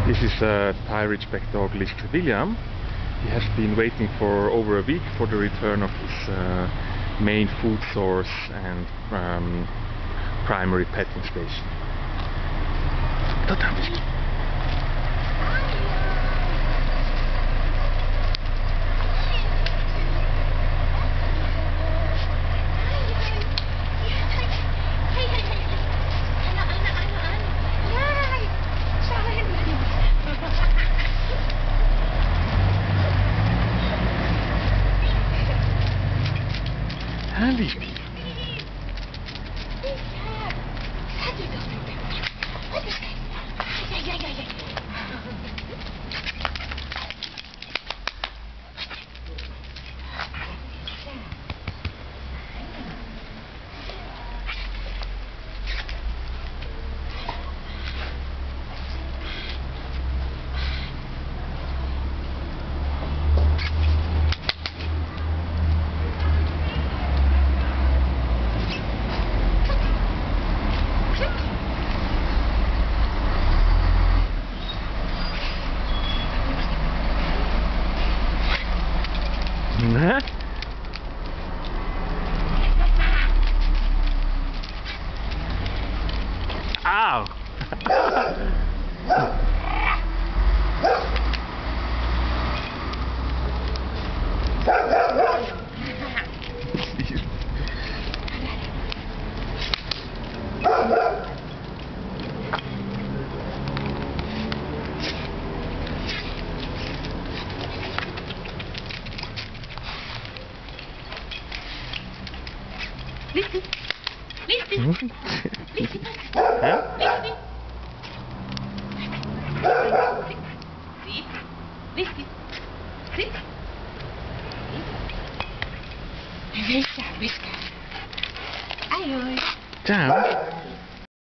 This is a Thai ridgeback dog, William. He has been waiting for over a week for the return of his main food source and primary petting station. Tata, Whisky. Whisky. Nah. Ow! Listen. Listen. Listen. Huh? Sit. Listen. Sit. Whisper. Whisper. Aye. Ciao.